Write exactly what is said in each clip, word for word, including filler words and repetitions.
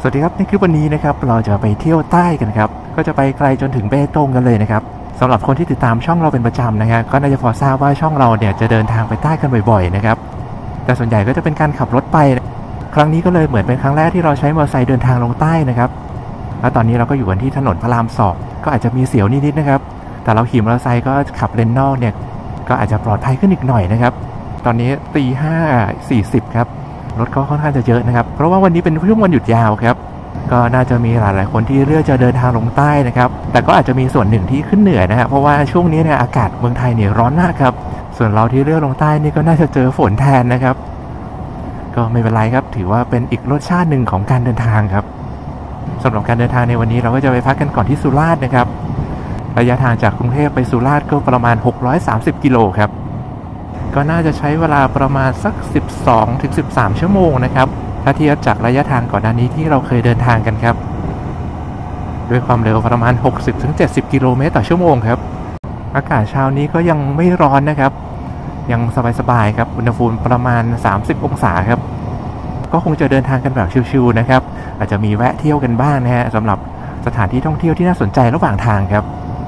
สวัสดีครับในคลิปวันนี้นะครับเราจะไปเที่ยวใต้กันครับก็จะไปไกลจนถึงเบตงกันเลยนะครับสำหรับคนที่ติดตามช่องเราเป็นประจำนะครับก็น่าจะพอทราบว่าช่องเราเนี่ยจะเดินทางไปใต้กันบ่อยๆนะครับแต่ส่วนใหญ่ก็จะเป็นการขับรถไปครั้งนี้ก็เลยเหมือนเป็นครั้งแรกที่เราใช้มอเตอร์ไซค์เดินทางลงใต้นะครับแล้วตอนนี้เราก็อยู่กันที่ถนนพระรามสองก็อาจจะมีเสียวนิดๆนะครับแต่เราขี่มอเตอร์ไซค์ก็ขับเลนนอกเนี่ยก็อาจจะปลอดภัยขึ้นอีกหน่อยนะครับตอนนี้ตีห้าสี่สิบครับรถก็ค่อนข้างจะเยอะนะครับเพราะว่าวันนี้เป็นช่วงวันหยุดยาวครับก็น่าจะมีหลายๆคนที่เลือกจะเดินทางลงใต้นะครับแต่ก็อาจจะมีส่วนหนึ่งที่ขึ้นเหนือนะครับเพราะว่าช่วงนี้เนี่ยอากาศเมืองไทยเนี่ยร้อนมากครับส่วนเราที่เลือกลงใต้นี่ก็น่าจะเจอฝนแทนนะครับก็ไม่เป็นไรครับถือว่าเป็นอีกรสชาติหนึ่งของการเดินทางครับสำหรับการเดินทางในวันนี้เราก็จะไปพักกันก่อนที่สุราษฎร์นะครับระยะทางจากกรุงเทพไปสุราษฎร์ก็ประมาณหกร้อยสามสิบกิโลครับก็น่าจะใช้เวลาประมาณสัก สิบสองถึงสิบสาม ชั่วโมงนะครับถ้าเทียบจากระยะทางก่อนหน้านี้ที่เราเคยเดินทางกันครับด้วยความเร็วประมาณ หกสิบถึงเจ็ดสิบ กิโลเมตรต่อชั่วโมงครับอากาศเช้านี้ก็ยังไม่ร้อนนะครับยังสบายๆครับอุณหภูมิประมาณสามสิบองศาครับก็คงจะเดินทางกันแบบชิวๆนะครับอาจจะมีแวะเที่ยวกันบ้างนะฮะสำหรับสถานที่ท่องเที่ยวที่น่าสนใจระหว่างทางครับ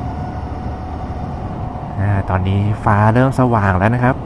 อ่าตอนนี้ฟ้าเริ่มสว่างแล้วนะครับ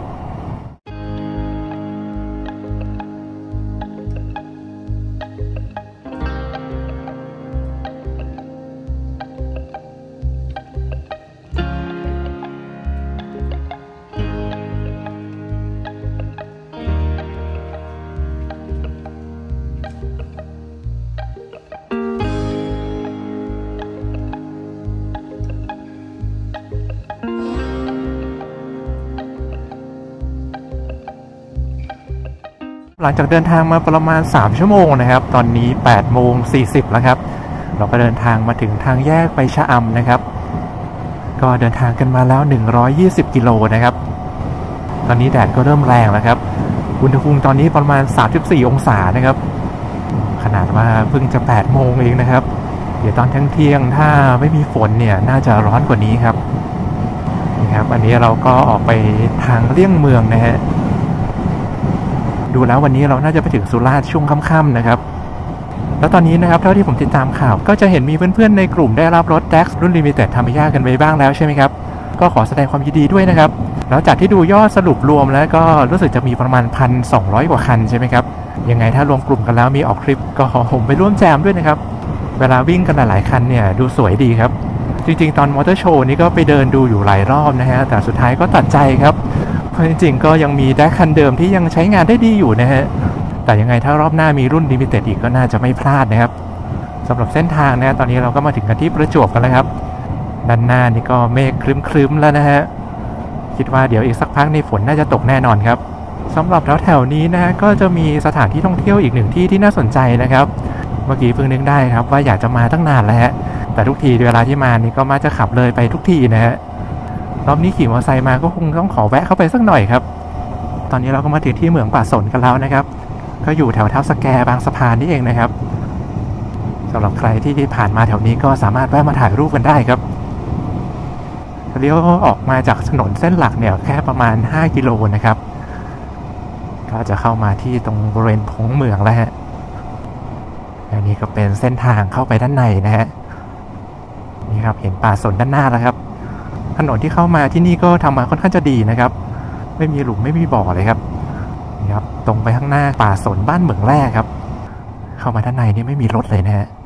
หลังจากเดินทางมาประมาณสามชั่วโมงนะครับตอนนี้แปดโมงสี่สิบแล้วครับเราก็เดินทางมาถึงทางแยกไปชะอำนะครับก็เดินทางกันมาแล้วหนึ่งร้อยยี่สิบกิโลนะครับตอนนี้แดดก็เริ่มแรงแล้วครับอุณหภูมิตอนนี้ประมาณสามสิบสี่องศานะครับขนาดว่าเพิ่งจะแปดโมงเองนะครับเดี๋ยวตอนเที่ยงถ้าไม่มีฝนเนี่ยน่าจะร้อนกว่านี้ครับนี่ครับอันนี้เราก็ออกไปทางเลี่ยงเมืองนะฮะดูแล้ววันนี้เราน่าจะไปถึงสุราษฎร์ช่วงค่ำๆนะครับแล้วตอนนี้นะครับเท่าที่ผมติดตามข่าวก็จะเห็นมีเพื่อนๆในกลุ่มได้รับรถ แด็กซ์ รุ่น Limited ทามิยากันไปบ้างแล้วใช่ไหมครับก็ขอแสดงความยินดีด้วยนะครับแล้วจากที่ดูยอดสรุปรวมแล้วก็รู้สึกจะมีประมาณ หนึ่งพันสองร้อย กว่าคันใช่ไหมครับยังไงถ้ารวมกลุ่มกันแล้วมีออกทริปก็ขอผมไปร่วมแจมด้วยนะครับเวลาวิ่งกันหลายๆคันเนี่ยดูสวยดีครับจริงๆตอนมอเตอร์โชว์นี้ก็ไปเดินดูอยู่หลายรอบนะฮะแต่สุดท้ายก็ตัดใจครับเพราะจริงๆก็ยังมีแด็กคันเดิมที่ยังใช้งานได้ดีอยู่นะฮะแต่ยังไงถ้ารอบหน้ามีรุ่น Limited อีกก็น่าจะไม่พลาดนะครับสำหรับเส้นทางนะตอนนี้เราก็มาถึงกันที่ประจวบกันแล้วครับด้านหน้านี่ก็เมฆครึ้มๆแล้วนะฮะคิดว่าเดี๋ยวอีกสักพักในฝนน่าจะตกแน่นอนครับสำหรับแถวๆนี้นะก็จะมีสถานที่ท่องเที่ยวอีกหนึ่งที่ที่น่าสนใจนะครับเมื่อกี้เพิ่งนึกได้ครับว่าอยากจะมาตั้งนานแล้วฮะแต่ทุกทีเวลาที่มานี่ก็มาจะขับเลยไปทุกทีนะฮะรอบนี้ขี่มอเตอร์ไซค์มาก็คงต้องขอแวะเข้าไปสักหน่อยครับตอนนี้เราก็มาถึงที่เหมืองป่าสนกันแล้วนะครับก็อยู่แถวท่าสแกบางสะพานนี่เองนะครับสำหรับใครที่ผ่านมาแถวนี้ก็สามารถแวะมาถ่ายรูปกันได้ครับเลี้ยวออกมาจากถนนเส้นหลักเนี่ยแค่ประมาณห้ากิโลนะครับก็จะเข้ามาที่ตรงบริเวณโค้งเมืองแล้วฮะอันนี้ก็เป็นเส้นทางเข้าไปด้านในนะฮะนี่ครับเห็นป่าสนด้านหน้าแล้วครับถนนที่เข้ามาที่นี่ก็ทำมาค่อนข้างจะดีนะครับไม่มีหลุมไม่มีบ่อเลยครับนี่ครับตรงไปข้างหน้าป่าสนบ้านเหมืองแร่ครับเข้ามาด้านในนี่ไม่มีรถเลยนะฮะ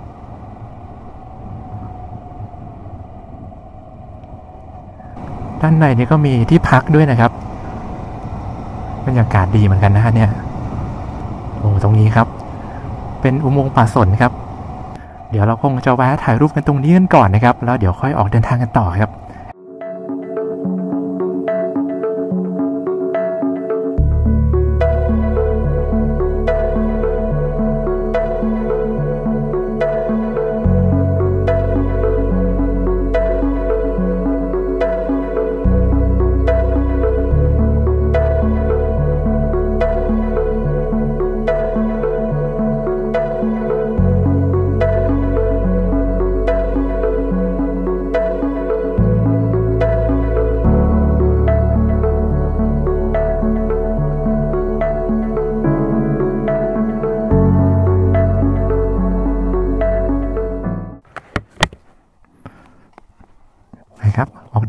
ด้านในนี่ก็มีที่พักด้วยนะครับบรรยากาศดีเหมือนกันนะฮะเนี่ยโอ้ตรงนี้ครับเป็นอุโมงค์ป่าสนครับเดี๋ยวเราคงจะแวะถ่ายรูปกันตรงนี้กันก่อนนะครับแล้วเดี๋ยวค่อยออกเดินทางกันต่อครับ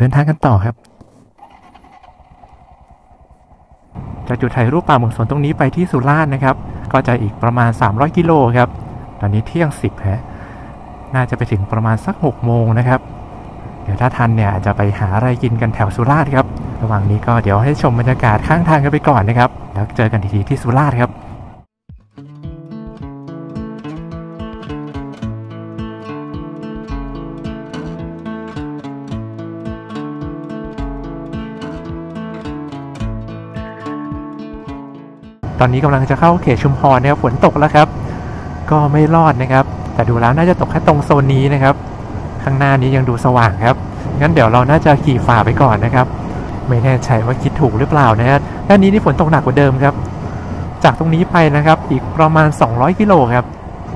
ดินทางกันต่อครับจากจุดถ่ายรูปป่าหมุนสนตรงนี้ไปที่สุราษฎร์นะครับก็จะอีกประมาณสามร้อยกิโลครับตอนนี้เที่ยงสิบฮะน่าจะไปถึงประมาณสักหกโมงนะครับเดี๋ยวถ้าทันเนี่ยจะไปหาอะไรกินกันแถวสุราษฎร์ครับระหว่างนี้ก็เดี๋ยวให้ชมบรรยากาศข้างทางกันไปก่อนนะครับแล้วเจอกันทีที่สุราษฎร์ครับตอนนี้กำลังจะเข้าเขตชุมพรนะครับฝนตกแล้วครับก็ไม่รอดนะครับแต่ดูแล้วน่าจะตกแค่ตรงโซนนี้นะครับข้างหน้านี้ยังดูสว่างครับงั้นเดี๋ยวเราน่าจะขี่ฝ่าไปก่อนนะครับไม่แน่ใจว่าคิดถูกหรือเปล่านะฮะด้านนี้นี่ฝนตกหนักกว่าเดิมครับจากตรงนี้ไปนะครับอีกประมาณสองร้อยกิโลครับ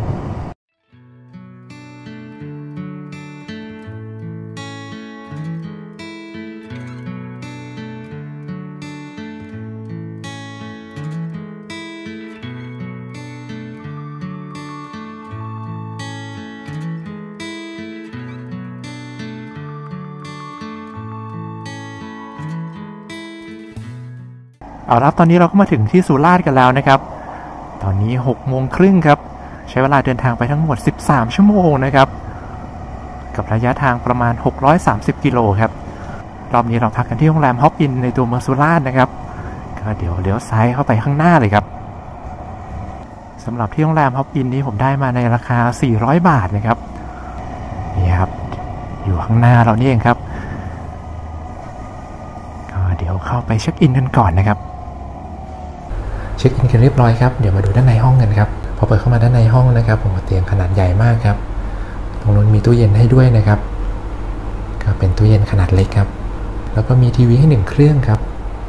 เอาละตอนนี้เราก็มาถึงที่สุราษฎร์กันแล้วนะครับตอนนี้หกโมงครึ่งครับใช้เวลาเดินทางไปทั้งหมดสิบสามชั่วโมงนะครับกับระยะทางประมาณหกร้อยสามสิบกิโลครับรอบนี้เราพักกันที่โรงแรมฮอปอินในตัวเมืองสุราษฎร์นะครับก็เดี๋ยวเลี้ยวซ้ายเข้าไปข้างหน้าเลยครับสำหรับที่โรงแรมฮอปอินนี้ผมได้มาในราคาสี่ร้อยบาทนะครับนี่ครับอยู่ข้างหน้าเรานี่เองครับก็เดี๋ยวเข้าไปเช็คอินกันก่อนนะครับเช็คอินกันเรียบร้อยครับเดี๋ยวมาดูด้านในห้องกันครับพอเปิดเข้ามาด้านในห้องนะครับผมเตียงขนาดใหญ่มากครับตรงนู้นมีตู้เย็นให้ด้วยนะครับก็เป็นตู้เย็นขนาดเล็กครับแล้วก็มีทีวีให้หนึ่งเครื่องครับ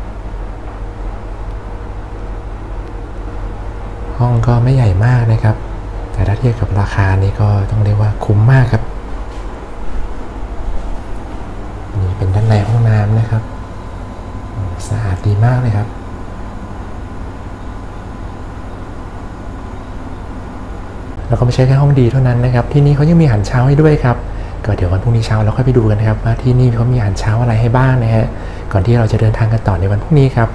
ห้องก็ไม่ใหญ่มากนะครับแต่ถ้าเทียบกับราคานี้ก็ต้องเรียกว่าคุ้มมากครับนี่เป็นด้านในห้องน้ำนะครับสะอาดดีมากเลยครับแล้วก็ไม่ใช่แค่ห้องดีเท่านั้นนะครับที่นี่เขายังมีอาหารเช้าให้ด้วยครับก็เดี๋ยววันพรุ่งนี้เช้าเราค่อยไปดูกันครับว่าที่นี่เขามีอาหารเช้าอะไรให้บ้างนะฮะก่อนที่เราจะเดินทางกันต่อในวันพรุ่งนี้ครับ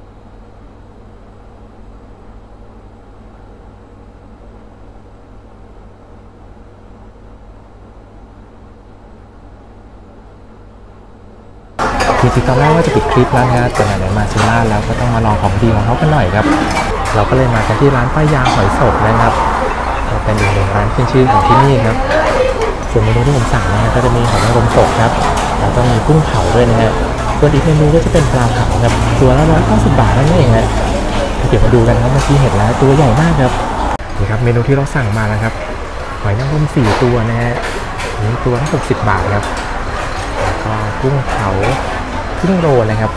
จริงๆตอนแรกว่าจะปิดคลิปแล้วนะแต่ไหนๆมาสุราษฎร์แล้วก็ต้องมาลองของดีของเขากันหน่อยครับเราก็เลยมากันที่ร้านป้ายาหอยสดนะครับเป็นอีกหนึ่งร้านขึ้นชื่อของที่นี่ครับส่วนเมนูที่ผมสั่งนะก็จะมีหอยนางรมสดครับแล้วก็มีกุ้งเผาด้วยนะฮะส่วนอีกเมนูก็จะเป็นปลาเผาครับตัวละร้อยเก้าสิบบาทนั่นเองฮะเดี๋ยวมาดูกันครับเมื่อกี้เห็นแล้วตัวใหญ่มากครับนี่ครับเมนูที่เราสั่งมาแล้วครับหอยนางรมสี่ตัวนะฮะนี่ตัวละหกสิบบาทครับแล้วก็กุ้งเผาครึ่งโลนะครับ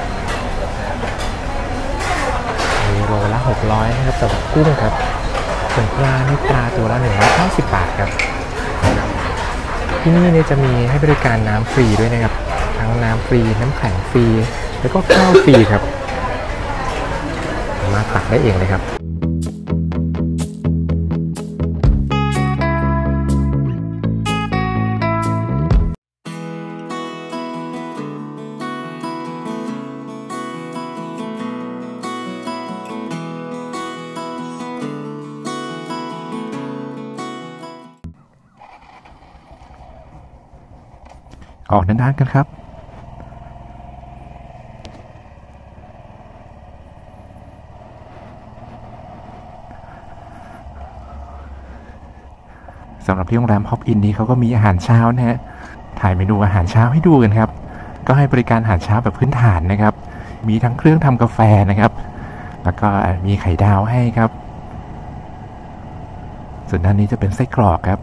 โลละหกร้อยนะครับสำหรับกุ้งครับส่วนปลานี่ปลาตัวละหนึ่งร้อยเก้าสิบบาทครับที่นี่เนี่ยจะมีให้บริการน้ำฟรีด้วยนะครับทั้งน้ำฟรีน้ำแข็งฟรีแล้วก็ข้าวฟรีครับมาตักได้เองเลยครับออกเดินทางกันครับสำหรับที่โรงแรมฮอปอินนี้เขาก็มีอาหารเช้านะฮะถ่ายเมนูอาหารเช้าให้ดูกันครับก็ให้บริการอาหารเช้าแบบพื้นฐานนะครับมีทั้งเครื่องทำกาแฟนะครับแล้วก็มีไข่ดาวให้ครับส่วนด้านนี้จะเป็นไส้กรอกครับ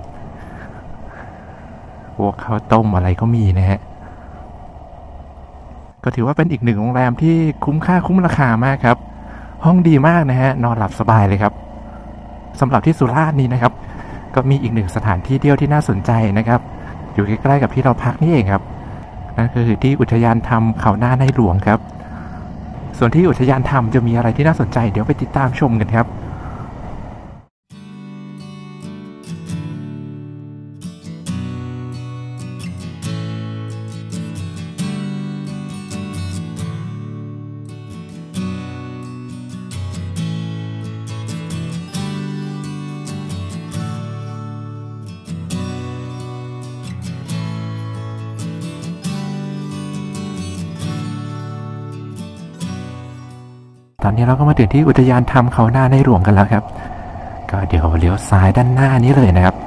พวกข้าวต้มอะไรก็มีนะฮะก็ถือว่าเป็นอีกหนึ่งโรงแรมที่คุ้มค่าคุ้มราคามากครับห้องดีมากนะฮะนอนหลับสบายเลยครับสำหรับที่สุราษฎร์นี้นะครับก็มีอีกหนึ่งสถานที่เที่ยวที่น่าสนใจนะครับอยู่ใกล้ๆกับที่เราพักนี่เองครับนั่นก็คือที่อุทยานธรรมเขาหน้าในหลวงครับส่วนที่อุทยานธรรมจะมีอะไรที่น่าสนใจเดี๋ยวไปติดตามชมกันครับออนนี้เราก็มาถึงที่อุทยานธรรมเขาหน้าในหลวงกันแล้วครับก็เดี๋ยวเลี้ยวซ้ายด้านหน้านี้เลยนะครับ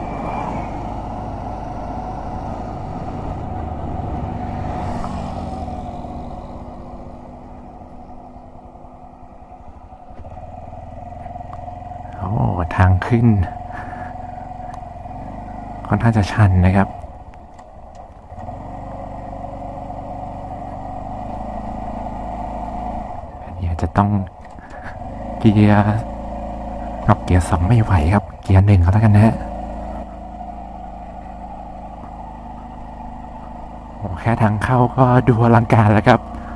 โอ้ทางขึ้นค่อนข้างจะชันนะครับอันนี้จะต้องเกียร์กับเกียร์สองไม่ไหวครับเกียร์หนึ่งก็แล้วกันนะฮะโอ้แค่ทางเข้าก็ดูอลังการแล้วครับ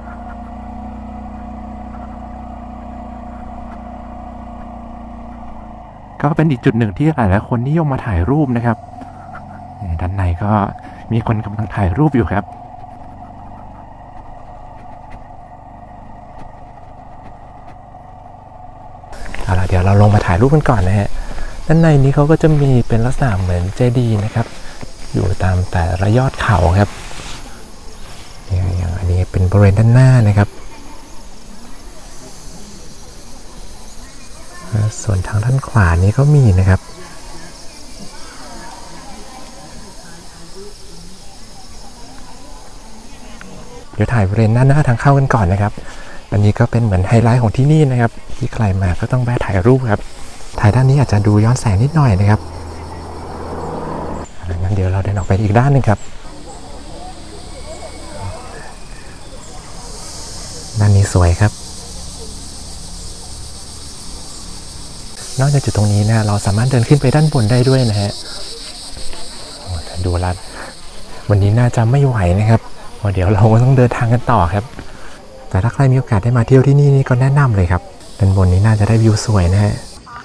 ก็เป็นอีกจุดหนึ่งที่หลายๆคนนิยมมาถ่ายรูปนะครับด้านในก็มีคนกำลังถ่ายรูปอยู่ครับเอาล่ะเดี๋ยวเราลงมาถ่ายรูปกันก่อนนะฮะด้านในนี้เขาก็จะมีเป็นลักษณะเหมือนเจดีย์นะครับอยู่ตามแต่ละยอดเขาครับอย่างอันนี้เป็นบริเวณด้านหน้านะครับส่วนทางด้านขวานี้ก็มีนะครับเดี๋ยวถ่ายบริเวณหน้าหน้าทางเข้ากันก่อนนะครับอันนี้ก็เป็นเหมือนไฮไลท์ของที่นี่นะครับที่ใครมาก็ต้องแวะถ่ายรูปครับถ่ายด้านนี้อาจจะดูย้อนแสงนิดหน่อยนะครับงั้นเดี๋ยวเราเดินออกไปอีกด้านนึงครับด้านนี้สวยครับนอกจากจุดตรงนี้นะเราสามารถเดินขึ้นไปด้านบนได้ด้วยนะฮะดูแลววันนี้น่าจะไม่ไหวนะครับเดี๋ยวเราก็ต้องเดินทางกันต่อครับแต่ถ้าใครมีโอกาสได้มาเที่ยวที่นี่นี่ก็แนะนำเลยครับด้านบนนี้น่าจะได้วิวสวยนะฮะ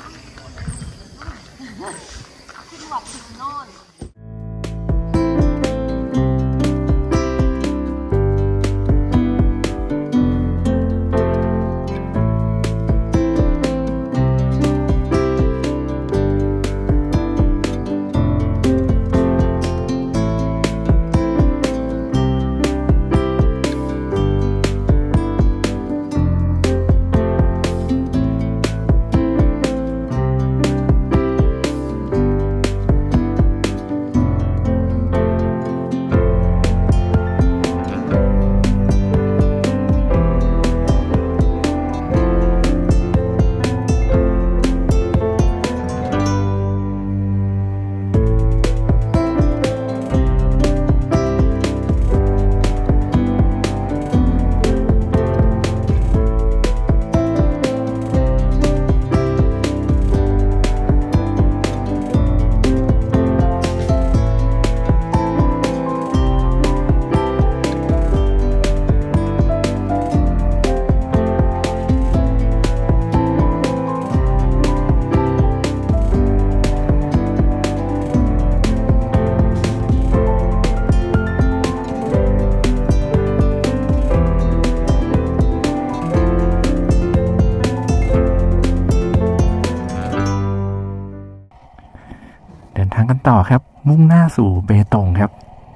กันต่อครับมุ่งหน้าสู่เบตงครับ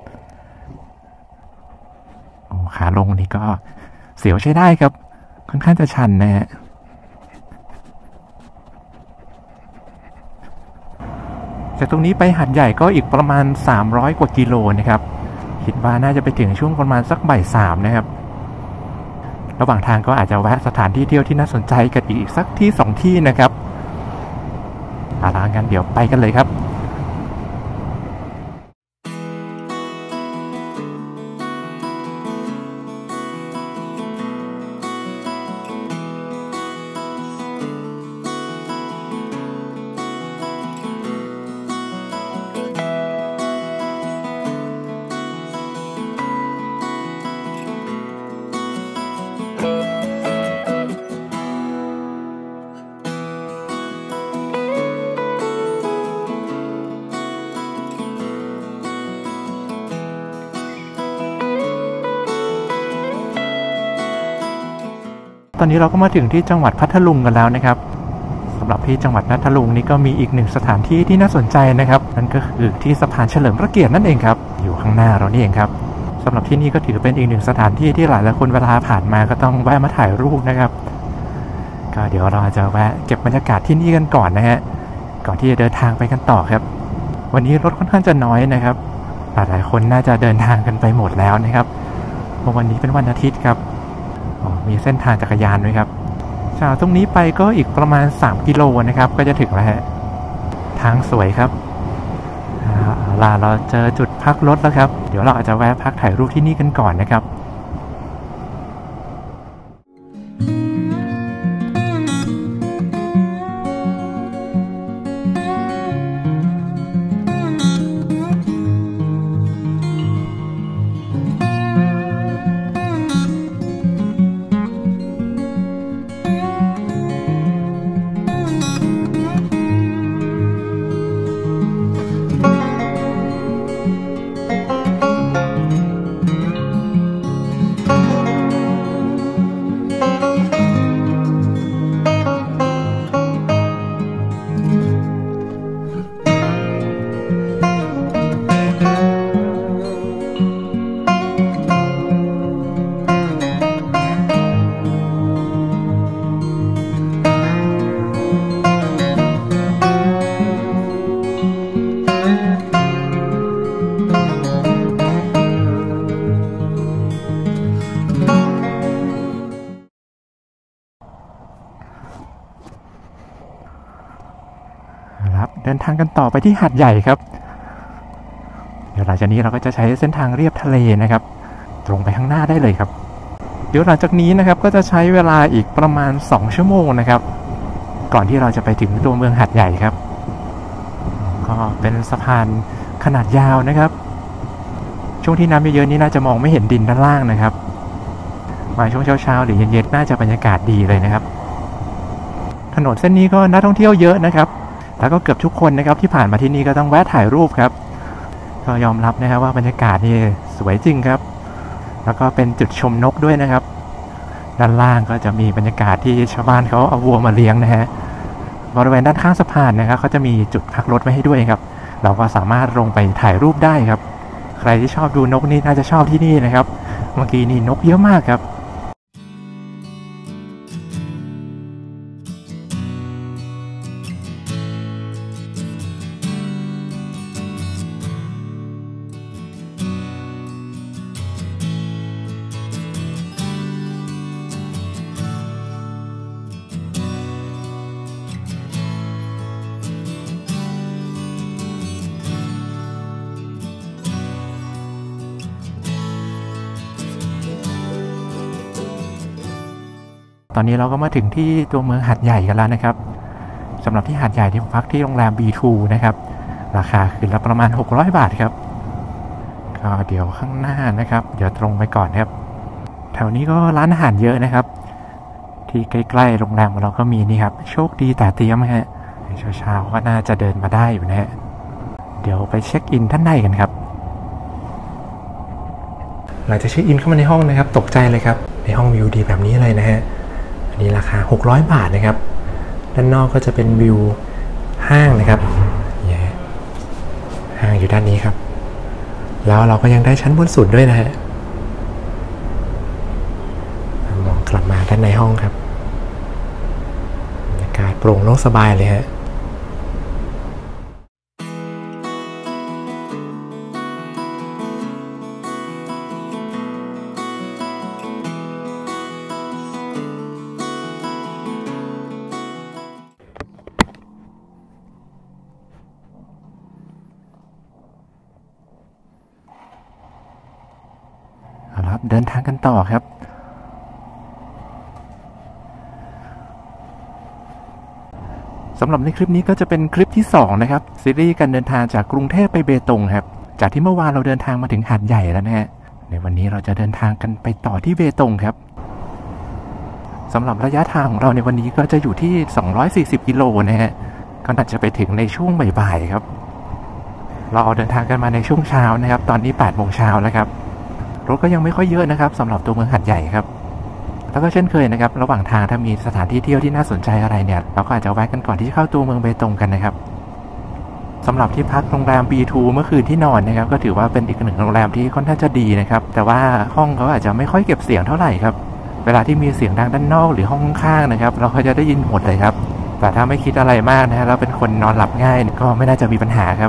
โอ้ขาลงนี่ก็เสียวใช้ได้ครับค่อนข้างจะชันนะฮะจากตรงนี้ไปหาดใหญ่ก็อีกประมาณสามร้อยกว่ากิโลนะครับคิดว่าน่าจะไปถึงช่วงประมาณสักบ่ายสามนะครับระหว่างทางก็อาจจะแวะสถานที่เที่ยวที่น่าสนใจกันอีกสักที่สองที่นะครับเอาล่ะงั้นเดี๋ยวไปกันเลยครับตอนนี้เราก็มาถึงที่จังหวัดพัทลุงกันแล้วนะครับสำหรับที่จังหวัดพัทลุงนี่ก็มีอีกหนึ่งสถานที่ที่น่าสนใจนะครับนั่นก็คือที่สะพานเฉลิมพระเกียรตินั่นเองครับอยู่ข้างหน้าเรานี่เองครับสำหรับที่นี่ก็ถือเป็นอีกหนึ่งสถานที่ที่หลายหลายคนเวลาผ่านมาก็ต้องแวะมาถ่ายรูปนะครับก็เดี๋ยวเราจะแวะเก็บบรรยากาศที่นี่กันก่อนนะฮะก่อนที่จะเดินทางไปกันต่อครับวันนี้รถค่อนข้างจะน้อยนะครับหลายคนน่าจะเดินทางกันไปหมดแล้วนะครับเพราะวันนี้เป็นวันอาทิตย์ครับมีเส้นทางจักรยานด้วยครับจากตรงนี้ไปก็อีกประมาณสามกิโลนะครับก็จะถึงแล้วฮะทางสวยครับลาเราเจอจุดพักรถแล้วครับเดี๋ยวเราอาจจะแวะพักถ่ายรูปที่นี่กันก่อนนะครับเดินทางกันต่อไปที่หาดใหญ่ครับเดี๋ยวหลังจากนี้เราก็จะใช้เส้นทางเรียบทะเลนะครับตรงไปข้างหน้าได้เลยครับเดี๋ยวหลังจากนี้นะครับก็จะใช้เวลาอีกประมาณสองชั่วโมงนะครับก่อนที่เราจะไปถึงตัวเมืองหาดใหญ่ครับก็เป็นสะพานขนาดยาวนะครับช่วงที่น้ำเยอะๆนี้น่าจะมองไม่เห็นดินด้านล่างนะครับมาช่วงเช้าๆหรือเย็นๆน่าจะบรรยากาศดีเลยนะครับถนนเส้นนี้ก็นักท่องเที่ยวเยอะนะครับแล้วก็เกือบทุกคนนะครับที่ผ่านมาที่นี่ก็ต้องแวะถ่ายรูปครับก็ยอมรับนะครับว่าบรรยากาศนี่สวยจริงครับแล้วก็เป็นจุดชมนกด้วยนะครับด้านล่างก็จะมีบรรยากาศที่ชาวบ้านเขาเอาวัวมาเลี้ยงนะฮะบริเวณด้านข้างสะพานนะครับเขาจะมีจุดพักรถไว้ให้ด้วยครับเราก็สามารถลงไปถ่ายรูปได้ครับใครที่ชอบดูนกนี่น่าจะชอบที่นี่นะครับเมื่อกี้นี่นกเยอะมากครับตอนนี้เราก็มาถึงที่ตัวเมืองหาดใหญ่กันแล้วนะครับสำหรับที่หาดใหญ่ที่ผมพักที่โรงแรม บี ทู นะครับราคาคืนละประมาณหกร้อยบาทครับก็เดี๋ยวข้างหน้านะครับเดี๋ยวตรงไปก่อนครับแถวนี้ก็ร้านอาหารเยอะนะครับที่ใกล้ๆโรงแรมของเราก็มีนี่ครับโชคดีแต่เตรียมฮะเช้าๆก็น่าจะเดินมาได้อยู่นะฮะเดี๋ยวไปเช็คอินท่านในกันครับหลังจากเช็คอินเข้ามาในห้องนะครับตกใจเลยครับในห้องวิวดีแบบนี้เลยนะฮะอันนี้ราคาหกร้อยบาทนะครับด้านนอกก็จะเป็นวิวห้างนะครับห้างอยู่ด้านนี้ครับแล้วเราก็ยังได้ชั้นบนสุดด้วยนะฮะมองกลับมาด้านในห้องครับบรรยากาศโปร่งโล่งสบายเลยฮะเดินทางกันต่อครับสำหรับในคลิปนี้ก็จะเป็นคลิปที่สองนะครับซีรีส์การเดินทางจากกรุงเทพไปเบตงครับจากที่เมื่อวานเราเดินทางมาถึงหาดใหญ่แล้วนะฮะในวันนี้เราจะเดินทางกันไปต่อที่เบตงครับสำหรับระยะทางของเราในวันนี้ก็จะอยู่ที่สองร้อยสี่สิบกิโลนะฮะก็น่าจะไปถึงในช่วงบ่ายๆครับเราเดินทางกันมาในช่วงเช้านะครับตอนนี้แปดโมงเช้าแล้วครับรถก็ยังไม่ค่อยเยอะนะครับสำหรับตัวเมืองหาดใหญ่ครับแล้วก็เช่นเคยนะครับระหว่างทางถ้ามีสถานที่เที่ยวที่น่าสนใจอะไรเนี่ยเราก็อาจจะแวะกันก่อนที่จะเข้าตัวเมืองเบตงกันนะครับสำหรับที่พักโรงแรม บี ทู เมื่อคืนที่นอนนะครับก็ถือว่าเป็นอีกหนึ่งโรงแรมที่ค่อนข้างจะดีนะครับแต่ว่าห้องเขาอาจจะไม่ค่อยเก็บเสียงเท่าไหร่ครับเวลาที่มีเสียงดังด้านนอกหรือห้องข้างๆนะครับเราก็จะได้ยินหมดเลยครับแต่ถ้าไม่คิดอะไรมากนะฮะเราเป็นคนนอนหลับง่ายก็ไม่น่าจะมีปัญหาครับ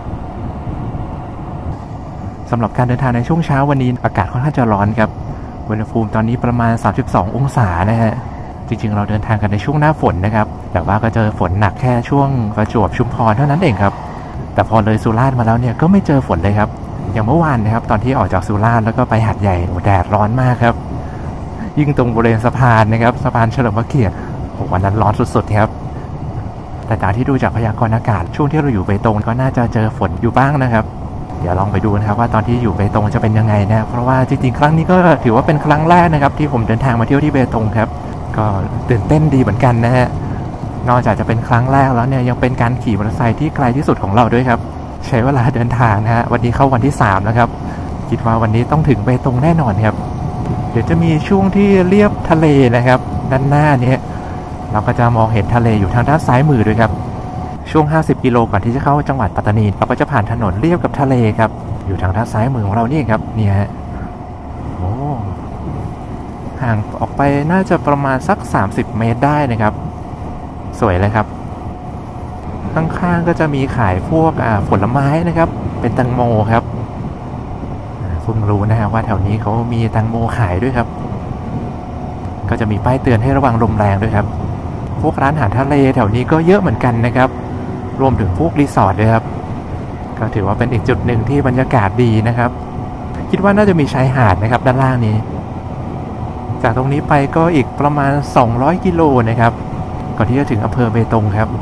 สำหรับการเดินทางในช่วงเช้าวันนี้อากาศค่อนข้างจะร้อนครับอุณหภูมิตอนนี้ประมาณสามสิบสององศานะฮะจริงๆเราเดินทางกันในช่วงหน้าฝนนะครับแต่ว่าก็เจอฝนหนักแค่ช่วงประจวบชุมพรเท่านั้นเองครับแต่พอเลยสุราษฎร์มาแล้วเนี่ยก็ไม่เจอฝนเลยครับอย่างเมื่อวานนะครับตอนที่ออกจากสุราษฎร์แล้วก็ไปหาดใหญ่แดดร้อนมากครับยิ่งตรงบริเวณสะพานนะครับสะพานเฉลิมพระเกียรติวันนั้นร้อนสุดๆครับแต่ตามที่ดูจากพยากรณ์อากาศช่วงที่เราอยู่เบตงก็น่าจะเจอฝนอยู่บ้างนะครับเดี๋ยวลองไปดูนะครับว่าตอนที่อยู่เบตงจะเป็นยังไงนะเพราะว่าจริงๆครั้งนี้ก็ถือว่าเป็นครั้งแรกนะครับที่ผมเดินทางมาเที่ยวที่เบตงครับก็ตื่นเต้นดีเหมือนกันนะฮะนอกจากจะเป็นครั้งแรกแล้วเนี่ยยังเป็นการขี่มอเตอร์ไซค์ที่ไกลที่สุดของเราด้วยครับใช้เวลาเดินทางนะฮะวันนี้เข้าวันที่สามแล้วครับคิดว่าวันนี้ต้องถึงเบตงแน่นอนครับเดี๋ยวจะมีช่วงที่เลียบทะเลนะครับด้านหน้านี้เราก็จะมองเห็นทะเลอยู่ทางด้านซ้ายมือด้วยครับช่วงห้าสิบกิโลก่อนที่จะเข้าจังหวัดปัตตานีเราก็จะผ่านถนนเลียบกับทะเลครับอยู่ทางด้านซ้ายมือของเรานี่ครับเนี่ยฮะโอ้ห่างออกไปน่าจะประมาณสักสามสิบเมตรได้นะครับสวยเลยครับข้างๆก็จะมีขายพวกผลไม้นะครับเป็นแตงโมครับเพิ่งรู้นะฮะว่าแถวนี้เขามีแตงโมขายด้วยครับก็จะมีป้ายเตือนให้ระวังลมแรงด้วยครับพวกร้านอาหารทะเลแถวนี้ก็เยอะเหมือนกันนะครับรวมถึงพวกรีสอร์ทด้วยครับก็ถือว่าเป็นอีกจุดหนึ่งที่บรรยากาศดีนะครับคิดว่าน่าจะมีชายหาดนะครับด้านล่างนี้จากตรงนี้ไปก็อีกประมาณสองร้อยกิโลนะครับก่อนที่จะถึงอำเภอเบตงครับ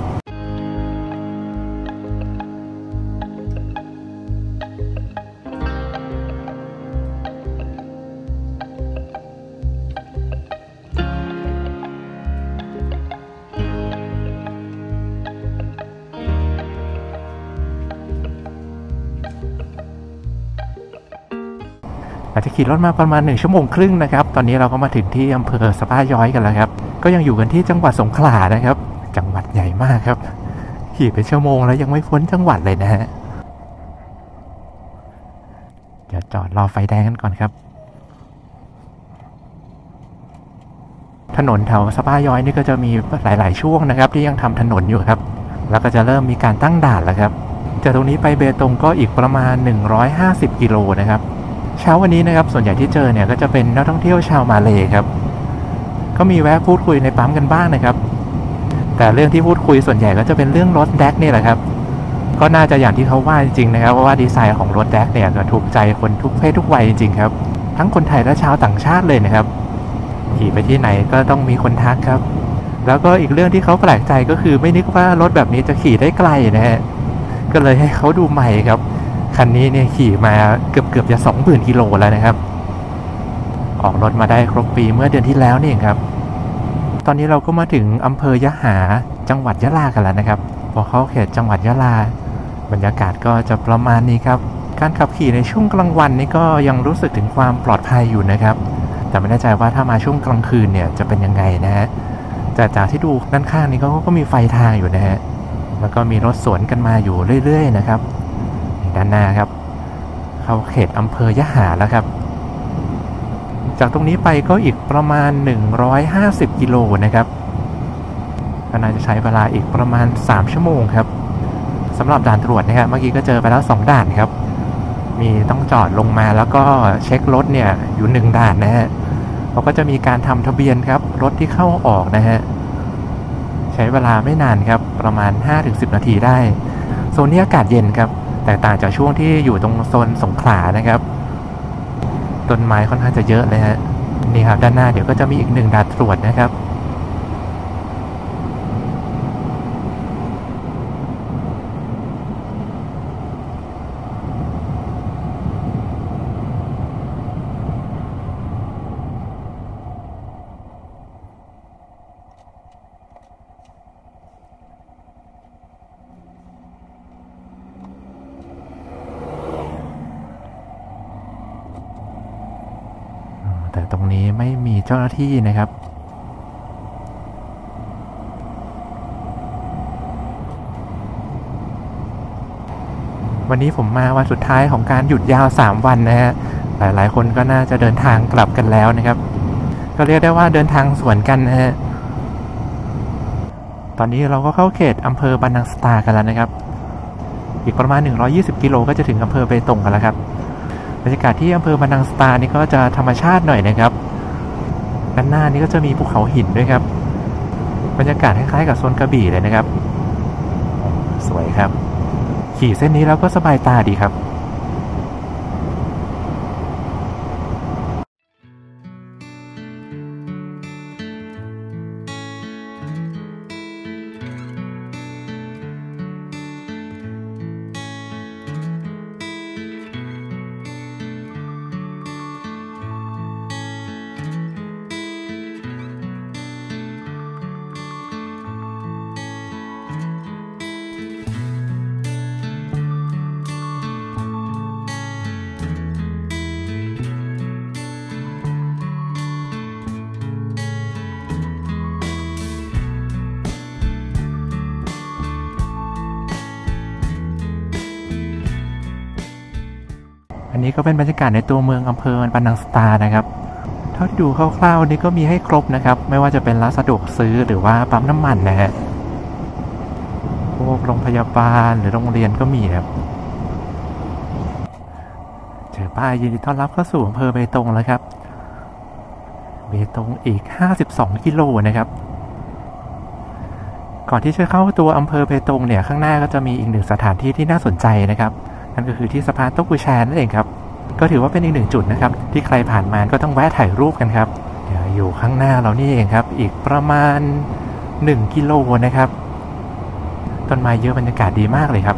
อาจจะขี่รถมาประมาณหนึ่งชั่วโมงครึ่งนะครับตอนนี้เราก็มาถึงที่อำเภอสะพานย้อยกันแล้วครับก็ยังอยู่กันที่จังหวัดสงขลานะครับจังหวัดใหญ่มากครับขี่เป็นชั่วโมงแล้วยังไม่พ้นจังหวัดเลยนะฮะเดี๋ยวจอดรอไฟแดงกันก่อนครับถนนแถวสะพานย้อยนี่ก็จะมีหลายๆช่วงนะครับที่ยังทำถนนอยู่ครับแล้วก็จะเริ่มมีการตั้งด่านแล้วครับจากตรงนี้ไปเบตงก็อีกประมาณหนึ่งร้อยห้าสิบกิโลนะครับเช้าวันนี้นะครับส่วนใหญ่ที่เจอเนี่ยก็จะเป็นนักท่องเที่ยวชาวมาเลย์ครับก็มีแวะพูดคุยในปั๊มกันบ้างนะครับแต่เรื่องที่พูดคุยส่วนใหญ่ก็จะเป็นเรื่องรถแดกนี่แหละครับก็น่าจะอย่างที่เขาว่าจริงๆนะครับเพราะว่าดีไซน์ของรถแดกเนี่ยก็ถูกใจคนทุกเพศทุกวัยจริงๆครับทั้งคนไทยและชาวต่างชาติเลยนะครับขี่ไปที่ไหนก็ต้องมีคนทักครับแล้วก็อีกเรื่องที่เขาแปลกใจก็คือไม่นึกว่ารถแบบนี้จะขี่ได้ไกลนะฮะก็เลยให้เขาดูใหม่ครับคันนี้เนี่ยขี่มาเกือบเกือบจะสองหมื่นกิโลแล้วนะครับออกรถมาได้ครบปีเมื่อเดือนที่แล้วนี่เองครับตอนนี้เราก็มาถึงอำเภอยะหาจังหวัดยะลากันแล้วนะครับพอเข้าเขตจังหวัดยะลาบรรยากาศก็จะประมาณนี้ครับการขับขี่ในช่วงกลางวันนี่ก็ยังรู้สึกถึงความปลอดภัยอยู่นะครับแต่ไม่แน่ใจว่าถ้ามาช่วงกลางคืนเนี่ยจะเป็นยังไงนะฮะแต่จากที่ดูด้านข้างนี้ก็ก็มีไฟทางอยู่นะฮะแล้วก็มีรถสวนกันมาอยู่เรื่อยๆนะครับด้านหน้าครับเข้าเขตอำเภอยะหาแล้วครับจากตรงนี้ไปก็อีกประมาณหนึ่งร้อยห้าสิบกิโลนะครับก็น่าจะใช้เวลาอีกประมาณสามชั่วโมงครับสำหรับด่านตรวจนะครับเมื่อกี้ก็เจอไปแล้วสองด่านครับมีต้องจอดลงมาแล้วก็เช็ครถเนี่ยอยู่หนึ่งด่านนะฮะเขาก็จะมีการทำทะเบียนครับรถที่เข้าออกนะฮะใช้เวลาไม่นานครับประมาณ ห้าถึงสิบ นาทีได้โซนนี้อากาศเย็นครับแตกต่างจากช่วงที่อยู่ตรงโซนสงขลานะครับต้นไม้ค่อนข้างจะเยอะเลยฮะนี่ครับด้านหน้าเดี๋ยวก็จะมีอีกหนึ่งด่านตรวจนะครับแต่ตรงนี้ไม่มีเจ้าหน้าที่นะครับวันนี้ผมมาวันสุดท้ายของการหยุดยาวสามวันนะฮะหลายๆคนก็น่าจะเดินทางกลับกันแล้วนะครับก็เรียกได้ว่าเดินทางสวนกันนะฮะตอนนี้เราก็เข้าเขตอำเภอบานังสตากันแล้วนะครับอีกประมาณหนึ่งร้อยยี่สิบกิโลก็จะถึงอำเภอเบตงกันแล้วครับบรรยากาศที่อำเภอบานังสตานี่ก็จะธรรมชาติหน่อยนะครับด้านหน้านี้ก็จะมีภูเขาหินด้วยครับบรรยากาศคล้ายๆกับโซนกระบี่เลยนะครับสวยครับขี่เส้นนี้แล้วก็สบายตาดีครับอันนี้ก็เป็นบรรยากาศในตัวเมืองอำเภอบานังสตานะครับเท่าที่ดูคร่าวๆนี่ก็มีให้ครบนะครับไม่ว่าจะเป็นร้านสะดวกซื้อหรือว่าปั๊มน้ำมันนะฮะพวกโรงพยาบาลหรือโรงเรียนก็มีครับเจอป้ายยินดีต้อนรับเข้าสู่อำเภอเบตงแล้วครับเบตงอีกห้าสิบสองกิโลนะครับก่อนที่จะเข้าตัวอำเภอเบตงเนี่ยข้างหน้าก็จะมีอีกหนึ่งสถานที่ที่น่าสนใจนะครับนั่นก็คือที่สะพานโต๊ะกูแชนั่นเองครับก็ถือว่าเป็นอีกหนึ่งจุดนะครับที่ใครผ่านมาก็ต้องแวะถ่ายรูปกันครับเดี๋ยวอยู่ข้างหน้าเรานี่เองครับอีกประมาณหนึ่งกิโลนะครับต้นไม้เยอะบรรยากาศดีมากเลยครับ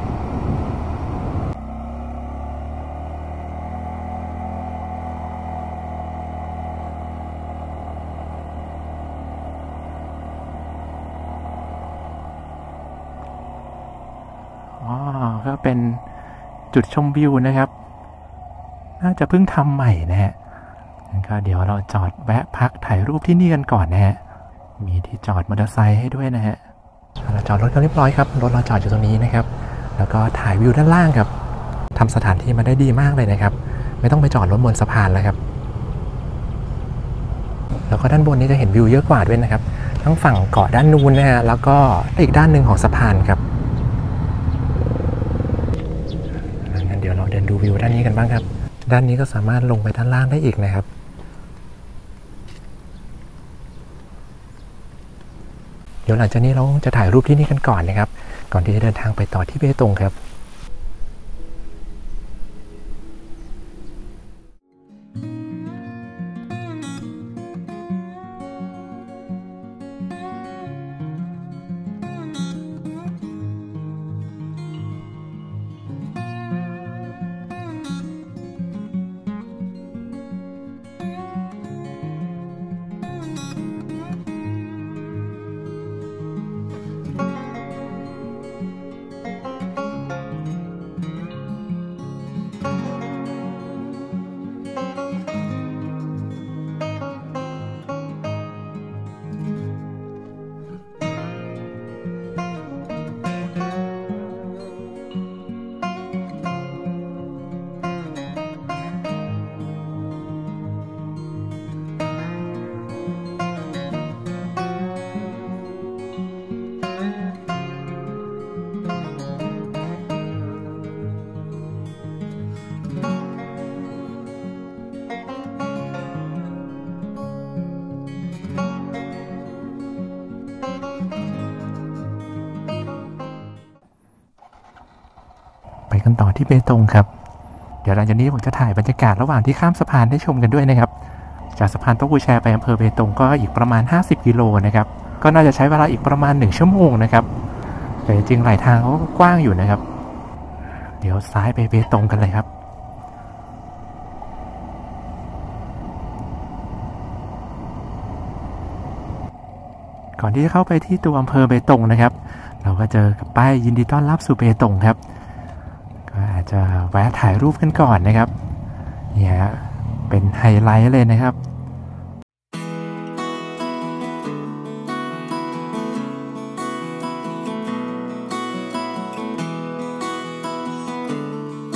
อ๋อก็เป็นจุดชมวิวนะครับน่าจะเพิ่งทำใหม่นะฮะงั้นก็เดี๋ยวเราจอดแวะพักถ่ายรูปที่นี่กันก่อนนะฮะมีที่จอดมอเตอร์ไซค์ให้ด้วยนะฮะเราจอดรถกันเรียบร้อยครับรถเราจอดอยู่ตรงนี้นะครับแล้วก็ถ่ายวิวด้านล่างครับทำสถานที่มาได้ดีมากเลยนะครับไม่ต้องไปจอดรถบนสะพานแล้วครับแล้วก็ด้านบนนี้จะเห็นวิวเยอะกว่าด้วยนะครับทั้งฝั่งเกาะด้านนู้นนะฮะแล้วก็อีกด้านหนึ่งของสะพานครับงั้นเดี๋ยวเราเดินดูวิวด้านนี้กันบ้างครับด้านนี้ก็สามารถลงไปด้านล่างได้อีกนะครับเดี๋ยวหลังจากนี้เราจะถ่ายรูปที่นี่กันก่อนนะครับก่อนที่จะเดินทางไปต่อที่เบตงครับไปกันต่อที่เบตงครับเดี๋ยวหลังจากนี้ผมจะถ่ายบรรยากาศระหว่างที่ข้ามสะพานได้ชมกันด้วยนะครับจากสะพานโต๊ะกูแชไปอำเภอเบตงก็อีกประมาณห้าสิบกิโลนะครับก็น่าจะใช้เวลาอีกประมาณหนึ่งชั่วโมงนะครับแต่จริงๆหลายทางเขาก็กว้างอยู่นะครับเดี๋ยวซ้ายไปเบตงกันเลยครับก่อนที่จะเข้าไปที่ตัวอำเภอเบตงนะครับเราก็เจอกับป้ายยินดีต้อนรับสู่เบตงครับก็อาจจะแวะถ่ายรูปกันก่อนนะครับเนี่ยเป็นไฮไลท์เลยนะครับ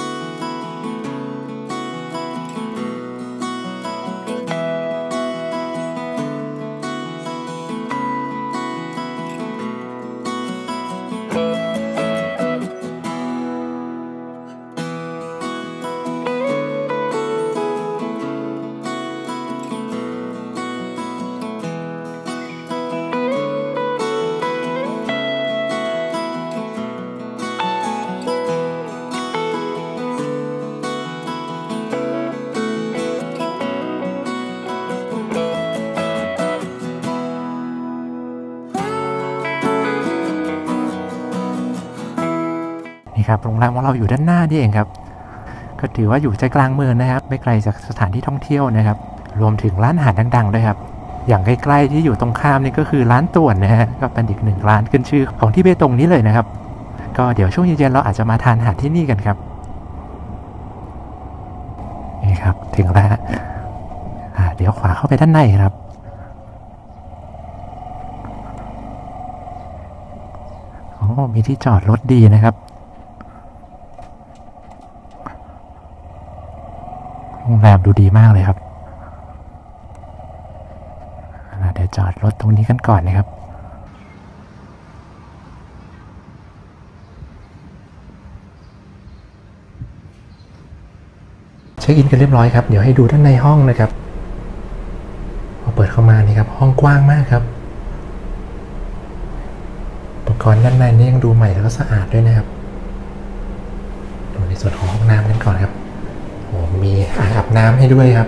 เนี่ครับโรงแรมของเราอยู่ด้านหน้านี่เองครับก็ถือว่าอยู่ใจกลางเมืองนะครับไม่ไกลจากสถานที่ท่องเที่ยวนะครับรวมถึงร้านอาหารดังๆด้วยครับอย่างใกล้ๆที่อยู่ตรงข้ามนี่ก็คือร้านต่วนนะฮะก็เป็นอีกหนึ่งร้านขึ้นชื่อของที่เบตงนี้เลยนะครับก็เดี๋ยวช่วงเย็นๆเราอาจจะมาทานอาหารที่นี่กันครับนี่ครับถึงแล้วเดี๋ยวขวาเข้าไปด้านในครับโอ้มีที่จอดรถดีนะครับโรงแรมดูดีมากเลยครับเดี๋ยวจอดรถตรงนี้กันก่อนนะครับเช็คอินกันเรียบร้อยครับเดี๋ยวให้ดูด้านในห้องนะครับพอเปิดเข้ามานี่ครับห้องกว้างมากครับอุปกรณ์ด้านในนี่ยังดูใหม่แล้วก็สะอาดด้วยนะครับดูในส่วนของห้องน้ำกันก่อนครับโอ้มีอ่างอาบน้ำให้ด้วยครับ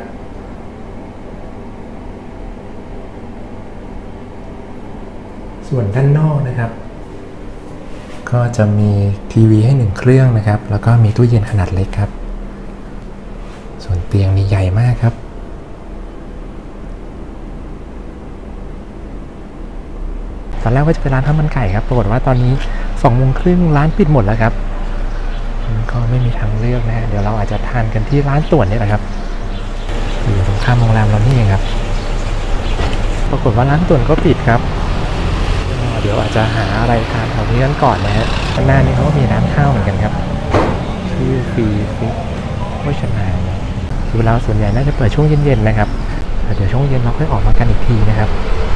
ส่วนด้านนอกนะครับก็จะมีทีวีให้หนึ่งเครื่องนะครับแล้วก็มีตู้เย็นขนาดเล็กครับส่วนเตียงนี่ใหญ่มากครับตอนแรกว่าจะเป็นร้านข้าวมันไก่ครับปรากฏว่าตอนนี้สองโมงครึ่งร้านปิดหมดแล้วครับก็ไม่มีทางเลือกนะฮะเดี๋ยวเราอาจจะทานกันที่ร้านต่วนนี่แหละครับอยู่ตรงข้ามโรงแรมเรานี่เองครับปรากฏว่าร้านต่วนก็ปิดครับเดี๋ยวอาจจะหาอะไรทานแถวนี้กันก่อนนะฮะข้างหน้านี้เขาก็มีร้านข้าวเหมือนกันครับชื่อฟรีฟิกโภชนาคือเวลาส่วนใหญ่น่าจะเปิดช่วงเย็นๆนะครับเดี๋ยวช่วงเย็นเราค่อยออกมากันอีกทีนะครับ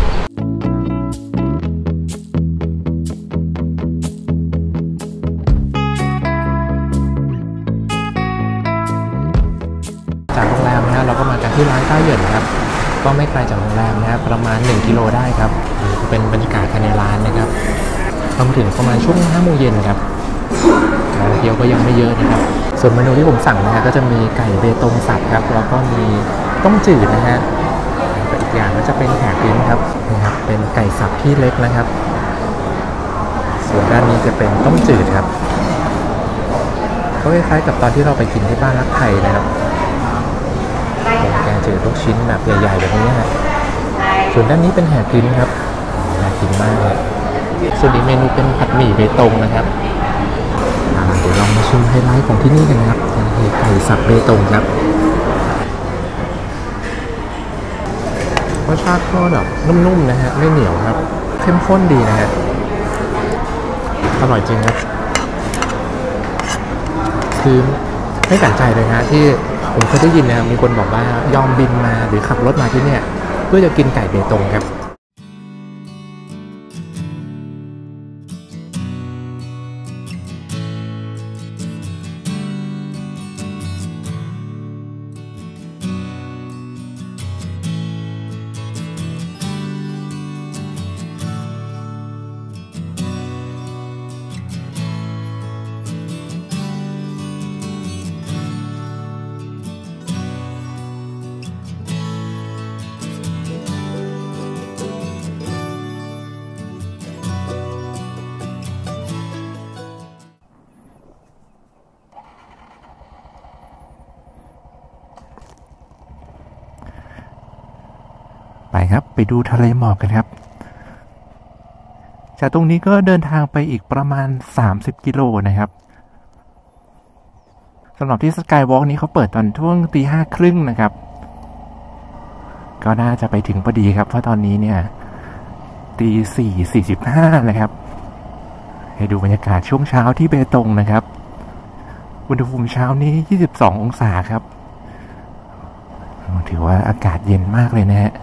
จากโรงแรมนะเราก็มากันที่ร้านต้าเหยินนะครับก็ไม่ไกลจากโรงแรมนะครับประมาณหนึ่งกิโลได้ครับเป็นบรรยากาศภายในร้านนะครับพอมาถึงประมาณช่วงห้าโมงเย็นนะครับนักเที่ยวก็ยังไม่เยอะนะครับส่วนเมนูที่ผมสั่งนะฮะก็จะมีไก่เบตงสับครับแล้วก็มีต้มจืดนะฮะอีกอย่างก็จะเป็นแหกลิ้นครับนะครับเป็นไก่สับที่เล็กนะครับส่วนด้านนี้จะเป็นต้มจืดครับก็คล้ายๆกับตอนที่เราไปกินที่บ้านรักไทยนะครับเป็นแกงจืดลูกชิ้นแบบใหญ่ๆแบบนี้นะส่วนด้านนี้เป็นแหกลิ้นครับน่ากินมากเลยส่วนอีกเมนูเป็นผัดหมี่เบตงนะครับเดี๋ยวลองมาชิมไฮไลท์ของที่นี่กันนะครับเป็นไก่สับเบตงครับรสชาติก็แบบนุ่มๆนะฮะไม่เหนียวครับเข้มข้นดีนะฮะอร่อยจริงครับคือไม่แปลกใจเลยนะที่ผมเคยได้ยินนะครับมีคนบอกว่ายอมบินมาหรือขับรถมาที่เนี่ยเพื่อจะกินไก่เบตงครับไปครับไปดูทะเลหมอกกันครับจากตรงนี้ก็เดินทางไปอีกประมาณสามสิบกิโลนะครับสำหรับที่สกายวอล์กนี้เขาเปิดตอนช่วงตีห้าครึ่งนะครับก็น่าจะไปถึงพอดีครับเพราะตอนนี้เนี่ยตีสี่สี่สิบห้านะครับให้ดูบรรยากาศช่วงเช้าที่เบตงนะครับอุณหภูมิเช้านี้ยี่สิบสององศาครับถือว่าอากาศเย็นมากเลยนะฮะ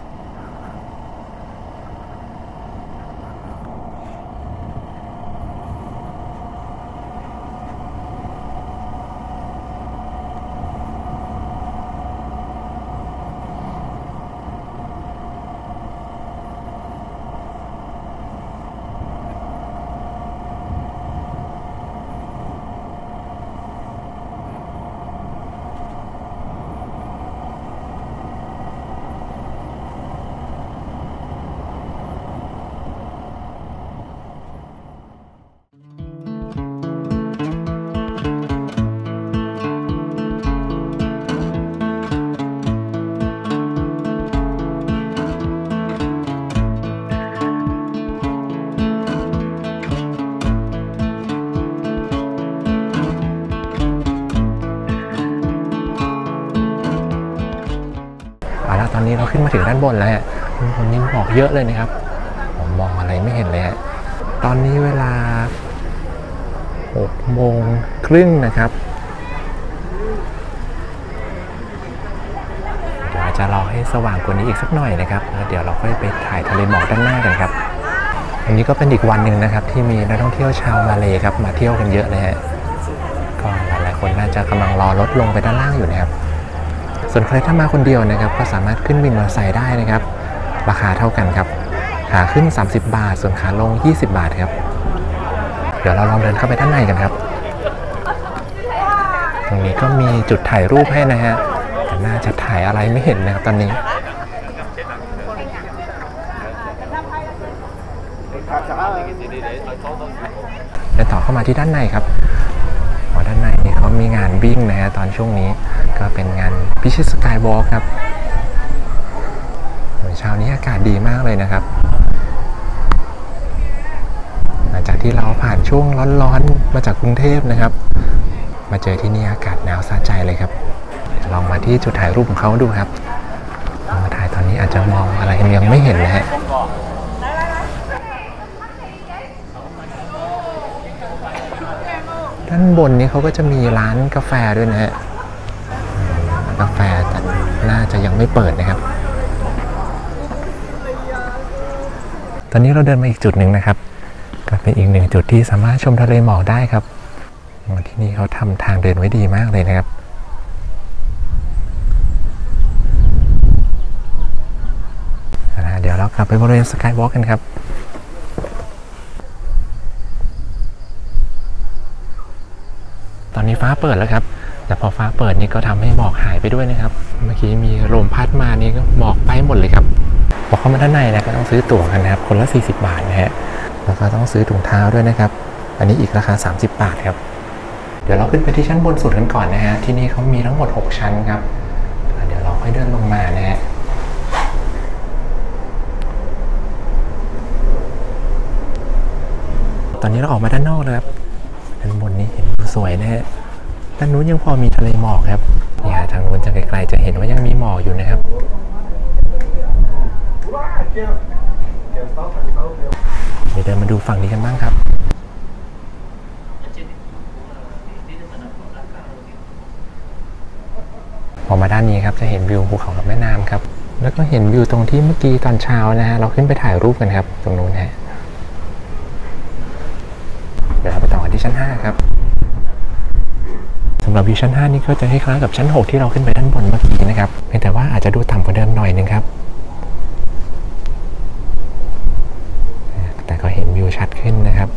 นี้เราขึ้นมาถึงด้านบนแล้วฮะบนนี้หมอกเยอะเลยนะครับผมมองอะไรไม่เห็นเลยฮะตอนนี้เวลาหกโมงครึ่งนะครับเดี๋ยวจะรอให้สว่างกว่านี้อีกสักหน่อยนะครับแล้วเดี๋ยวเราค่อยไปถ่ายทะเลหมอกด้านหน้ากันครับอันนี้ก็เป็นอีกวันหนึ่งนะครับที่มีนักท่องเที่ยวชาวมาเลย์ครับมาเที่ยวกันเยอะเลยฮะก็หลายๆคนน่าจะกำลังรอรถลงไปด้านล่างอยู่นะครับส่วนใครถ้ามาคนเดียวนะครับก็สามารถขึ้นวินมอเตอร์ไซค์ได้นะครับราคาเท่ากันครับขาขึ้นสามสิบบาทส่วนขาลงยี่สิบบาทครับเดี๋ยวเราลองเดินเข้าไปด้านในกันครับตรงนี้ก็มีจุดถ่ายรูปให้นะฮะแต่น่าจะถ่ายอะไรไม่เห็นนะครับตอนนี้เดินต่อเข้ามาที่ด้านในครับด้านในนี่เขามีงานวิ่งนะฮะตอนช่วงนี้ก็เป็นงานพิชิตสกายวอล์กครับเช้านี้อากาศดีมากเลยนะครับหลังจากที่เราผ่านช่วงร้อนๆมาจากกรุงเทพนะครับมาเจอที่นี่อากาศหนาวสะใจเลยครับลองมาที่จุดถ่ายรูปของเขาดูครับมาถ่ายตอนนี้อาจจะมองอะไรยังไม่เห็นนะฮะด้านบนนี้เขาก็จะมีร้านกาแฟด้วยนะฮะกาแฟแต่น่าจะยังไม่เปิดนะครับตอนนี้เราเดินมาอีกจุดหนึ่งนะครับก็เป็นอีกหนึ่งจุดที่สามารถชมทะเลหมอกได้ครับที่นี่เขาทำทางเดินไว้ดีมากเลยนะครับเดี๋ยวเรากลับไปบริเวณสกายวอล์กกันครับตอนนี้ฟ้าเปิดแล้วครับแต่พอฟ้าเปิดนี่ก็ทำให้หมอกหายไปด้วยนะครับเมื่อกี้มีลมพัดมานี่ก็หมอกไปหมดเลยครับพอเข้ามาด้านในนะก็ต้องซื้อตั๋วกันนะครับคนละสี่สิบบาทนะฮะแล้วก็ต้องซื้อถุงเท้าด้วยนะครับอันนี้อีกราคาสามสิบบาทครับเดี๋ยวเราขึ้นไปที่ชั้นบนสุดกันก่อนนะฮะที่นี่เขามีทั้งหมดหกชั้นครับเดี๋ยวเราค่อยเดินลงมานะฮะตอนนี้เราออกมาด้านนอกแล้วครับด้านบนนี้เห็นสวยนะฮะด้านนู้นยังพอมีทะเลหมอกครับนี่ฮะทางนู้นจะไกลๆจะเห็นว่ายังมีหมอกอยู่นะครับเดี๋ยวเดินมาดูฝั่งนี้กันบ้างครับออกมาด้านนี้ครับจะเห็นวิวภูเขากับแม่น้ำครับแล้วก็เห็นวิวตรงที่เมื่อกี้ตอนเช้านะฮะเราขึ้นไปถ่ายรูปกันครับตรงนู้นฮะเดี๋ยวเราไปต่อกันที่ชั้นห้าครับสำหรับวิวชั้นห้านี่ก็จะคล้ายๆกับชั้นหกที่เราขึ้นไปด้านบนเมื่อกี้นะครับเพียงแต่ว่าอาจจะดูต่ำกว่าเดิมหน่อยนึงครับแต่ก็เห็นวิวชัดขึ้นนะครับ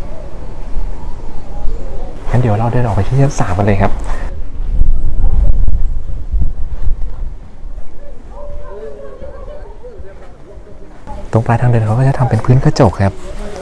งั้นเดี๋ยวเราเดินออกไปที่ชั้นสามกันเลยครับตรงปลายทางเดินเขาก็จะทำเป็นพื้นกระจกครับ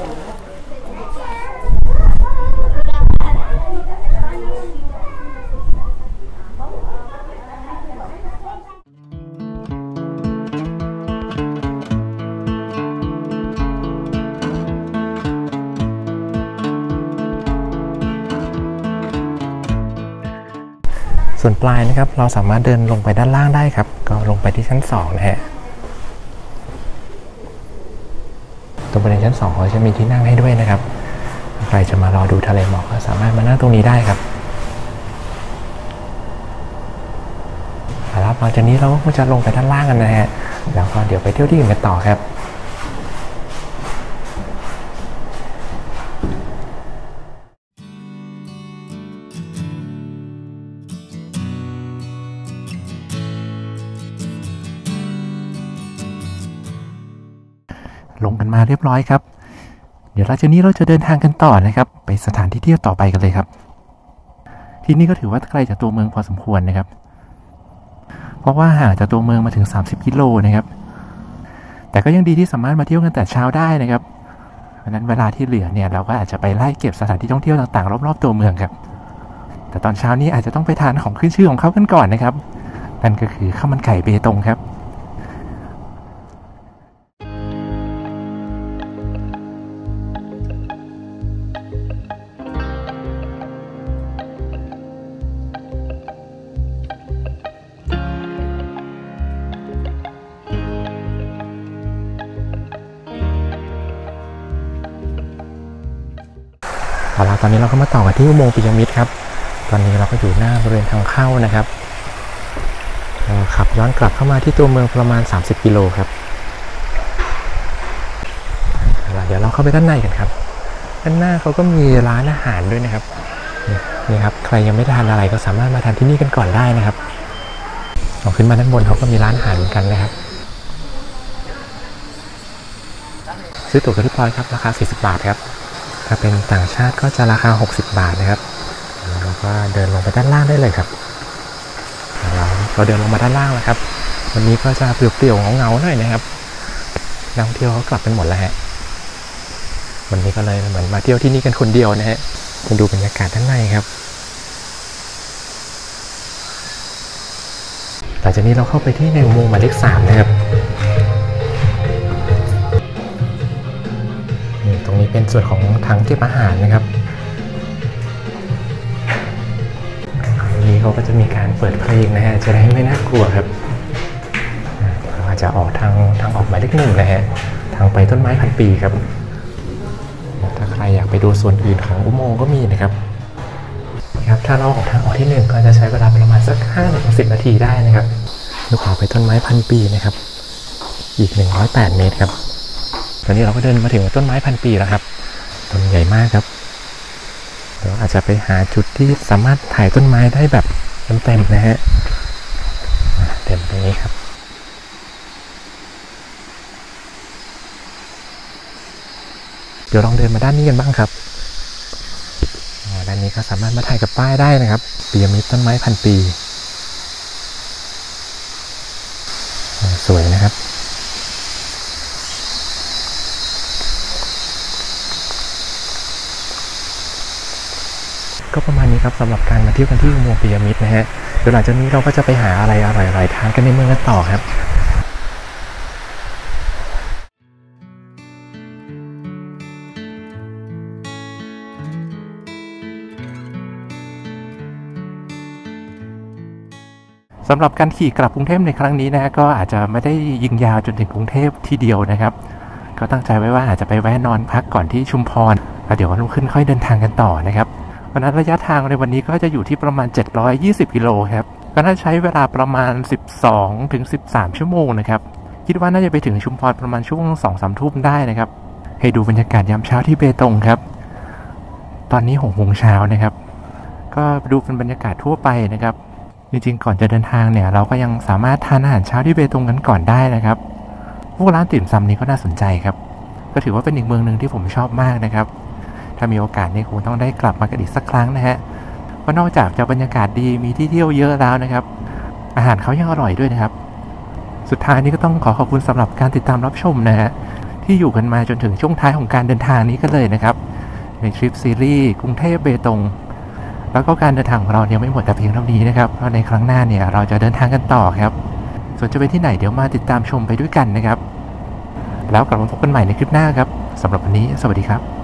ส่วนปลายนะครับเราสามารถเดินลงไปด้านล่างได้ครับก็ลงไปที่ชั้นสองนะฮะตรงบริเวณชั้นสองเขาจะมีที่นั่งให้ด้วยนะครับใครจะมารอดูทะเลหมอกก็สามารถมานั่งตรงนี้ได้ครับแล้วหลังจากนี้เราก็จะลงไปด้านล่างกันนะฮะแล้วก็เดี๋ยวไปเที่ยวที่อื่นกันต่อครับลงกันมาเรียบร้อยครับเดี๋ยวหลังจากนี้เราจะเดินทางกันต่อนะครับไปสถานที่เที่ยวต่อไปกันเลยครับที่นี่ก็ถือว่าไกลจากตัวเมืองพอสมควรนะครับเพราะว่าห่างจากตัวเมืองมาถึงสามสิบกิโลนะครับแต่ก็ยังดีที่สามารถมาเที่ยวกันแต่เช้าได้นะครับเพราะนั้นเวลาที่เหลือเนี่ยเราก็อาจจะไปไล่เก็บสถานที่ท่องเที่ยวต่างๆรอบๆตัวเมืองครับแต่ตอนเช้านี้อาจจะต้องไปทานของขึ้นชื่อของเขากันก่อนนะครับนั่นก็คือข้าวมันไก่เบตงครับเอาละตอนนี้เราก็มาต่อกันที่อุโมงค์ปิรามิดครับตอนนี้เราก็อยู่หน้าบริเวณทางเข้านะครับขับย้อนกลับเข้ามาที่ตัวเมืองประมาณสามสิบกิโลครับเดี๋ยวเราเข้าไปด้านในกันครับด้านหน้าเขาก็มีร้านอาหารด้วยนะครับนี่ครับใครยังไม่ทานอะไรก็สามารถมาทานที่นี่กันก่อนได้นะครับลองขึ้นมาด้านบนเขาก็มีร้านอาหารเหมือนกันนะครับซื้อตั๋วกันเรียบร้อยครับราคาสี่สิบบาทครับถ้าเป็นต่างชาติก็จะราคาหกสิบบาทนะครับแล้วก็เดินลงไปด้านล่างได้เลยครับเราเราเดินลงมาด้านล่างแล้วครับวันนี้ก็จะเปลี่ยวๆเงาๆหน่อยนะครับนักท่องเที่ยวเขากลับกันหมดแล้วฮะวันนี้ก็เลยเหมือนมาเที่ยวที่นี่กันคนเดียวนะฮะมาดูบรรยากาศด้านในครับหลังจากนี้เราเข้าไปที่ในอุโมงค์หมายเลขสามนะครับตรงนี้เป็นส่วนของถังเก็บอาหารนะครับตรงนี้เขาก็จะมีการเปิดเพลงนะฮะจะได้ไม่น่ากลัวครับอาจจะออกทางทางออกหมายเลขหนึ่งนะฮะทางไปต้นไม้พันปีครับถ้าใครอยากไปดูส่วนอื่นของอุโมงค์ก็มีนะครับครับถ้าเราออกทางออกที่หนึ่งก็จะใช้เวลาประมาณสักห้าถึงสิบนาทีได้นะครับลูกขอไปต้นไม้พันปีนะครับอีกหนึ่งร้อยแปดเมตรครับตอนนี้เราก็เดินมาถึงต้นไม้พันปีแล้วครับต้นใหญ่มากครับเดี๋ยวอาจจะไปหาจุดที่สามารถถ่ายต้นไม้ได้แบบเต็มๆนะฮะเต็มตรงนี้ครับเดี๋ยวลองเดินมาด้านนี้กันบ้างครับด้านนี้ก็สามารถมาถ่ายกับป้ายได้นะครับพีระมิดต้นไม้พันปีสวยนะครับก็ประมาณนี้ครับสำหรับการมาเที่ยวกันที่อุโมงค์พีระมิดนะฮะเดี๋ยวหลังจากนี้เราก็จะไปหาอะไรอร่อยๆทานกันในเมืองกันต่อครับสำหรับการขี่กลับกรุงเทพในครั้งนี้นะก็อาจจะไม่ได้ยิงยาวจนถึงกรุงเทพทีเดียวนะครับก็ตั้งใจไว้ว่าอาจจะไปแวะนอนพักก่อนที่ชุมพรแล้วเดี๋ยววันรุ่งขึ้นค่อยเดินทางกันต่อนะครับวันนั้นระยะทางในวันนี้ก็จะอยู่ที่ประมาณเจ็ดร้อยยี่สิบกิโลครับก็น่าใช้เวลาประมาณสิบสองถึงสิบสามชั่วโมงนะครับคิดว่าน่าจะไปถึงชุมพรประมาณช่วง สองถึงสาม ทุ่มได้นะครับให้ดูบรรยากาศยามเช้าที่เบตงครับตอนนี้หกโมงเช้านะครับก็ดูเป็นบรรยากาศทั่วไปนะครับจริงๆก่อนจะเดินทางเนี่ยเราก็ยังสามารถทานอาหารเช้าที่เบตงกันก่อนได้นะครับพวกร้านติ่มซำนี้ก็น่าสนใจครับก็ถือว่าเป็นอีกเมืองหนึ่งที่ผมชอบมากนะครับถ้ามีโอกาสนี่คงต้องได้กลับมากันอีกสักครั้งนะฮะเพราะนอกจากจะบรรยากาศดีมีที่เที่ยวเยอะแล้วนะครับอาหารเขายังอร่อยด้วยนะครับสุดท้ายนี้ก็ต้องขอขอบคุณสำหรับการติดตามรับชมนะฮะที่อยู่กันมาจนถึงช่วงท้ายของการเดินทางนี้กันเลยนะครับในทริปซีรีส์กรุงเทพเบตงแล้วก็การเดินทางของเรายังไม่หมดแต่เพียงเท่านี้นะครับเพราะในครั้งหน้าเนี่ยเราจะเดินทางกันต่อครับส่วนจะไปที่ไหนเดี๋ยวมาติดตามชมไปด้วยกันนะครับแล้วกลับมาพบกันใหม่ในคลิปหน้าครับสำหรับวันนี้สวัสดีครับ